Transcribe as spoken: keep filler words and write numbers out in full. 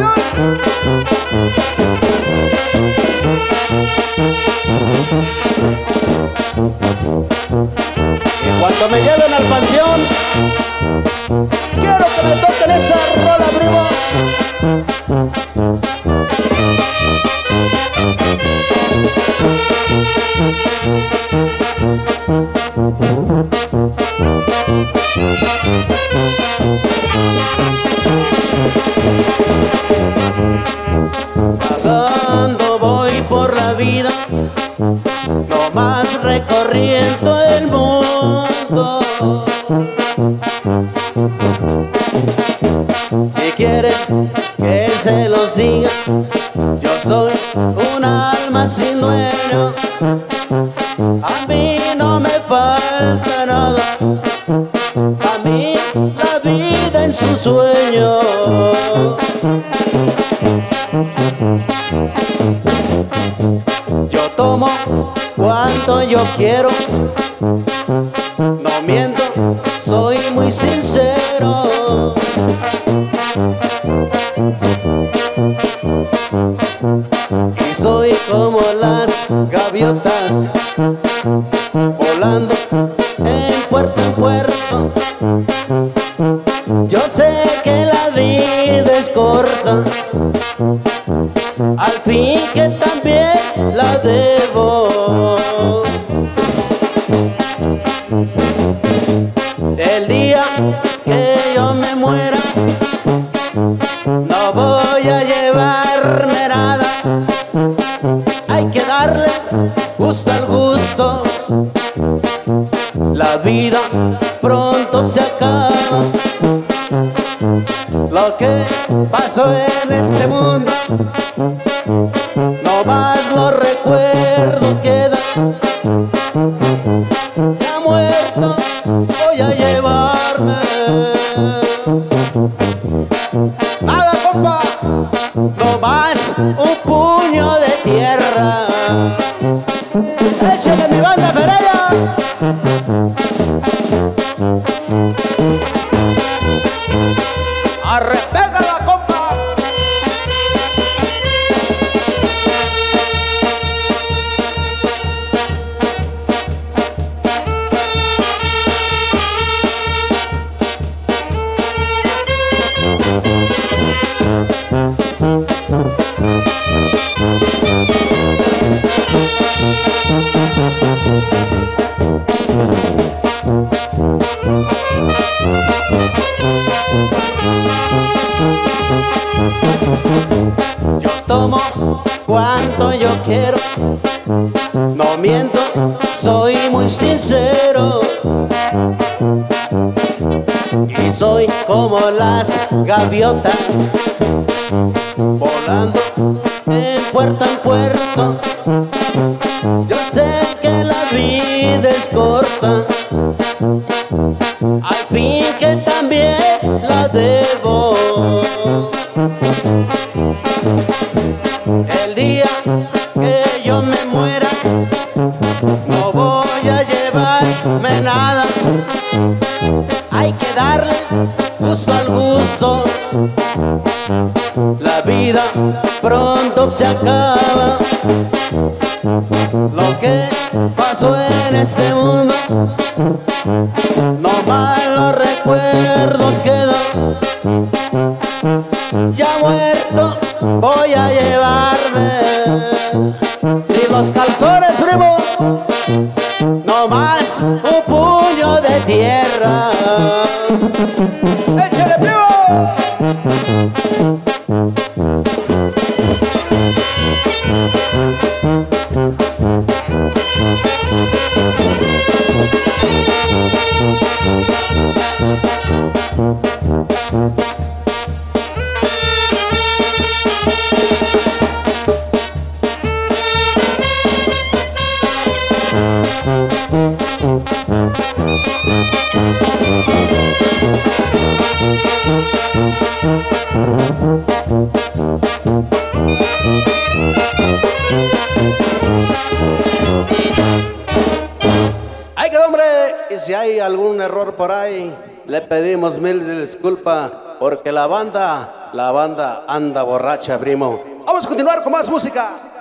Y cuando me lleven al panteón, quiero que me toquen esa rola, primo. Vagando voy por la vida, nomás recorriendo el mundo. Si quieren que se los diga, yo soy un alma sin dueño. A mí no me falta nada, a mí la vida en su sueño. Yo tomo cuanto yo quiero, no miento, soy muy sincero. Y soy como las gaviotas, volando en puerto en puerto. Yo sé que la vida es corta, al fin que también la debo. El día que yo me muera, no voy a llevarme nada. Hay que darles gusto al gusto. La vida pronto se acaba. Lo que pasó en este mundo, no más los recuerdos quedan. Ya muerto voy a llevarme. Nada, compa, no más un puño de tierra. Échale mi banda Pereira. Arre, pégala, compa. Yo tomo cuanto yo quiero, no miento, soy muy sincero. Y soy como las gaviotas, volando en puerto en puerto. Yo sé que la vida es corta, al fin que también la debo. El día que yo me muera, no voy a llevarme nada. Hay que darles gusto al gusto. La vida pronto se acaba. Lo que pasó en este mundo, no malos recuerdos quedan. Ya muerto voy a llevarme. Y los calzones, primo, no más un puño de tierra. ¡Échale, primo! ¡Ay, qué hombre! Y si hay algún error por ahí, le pedimos mil disculpas porque la banda La banda anda borracha, primo. Vamos a continuar con más música.